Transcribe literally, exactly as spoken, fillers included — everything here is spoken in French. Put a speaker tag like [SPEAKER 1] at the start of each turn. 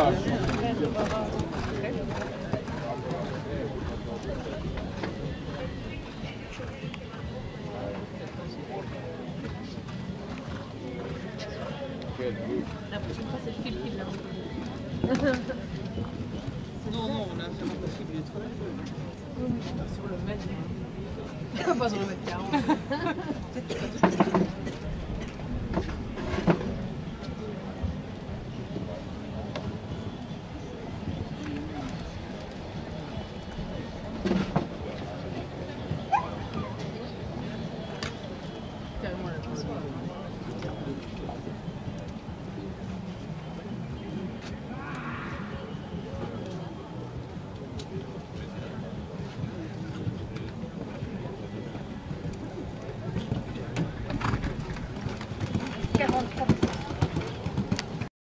[SPEAKER 1] La prochaine fois, c'est le fil qui l'a.
[SPEAKER 2] Non, non, on a fait impossible, il est trop
[SPEAKER 1] Sur le mètre. Pas sur le mètre quarante.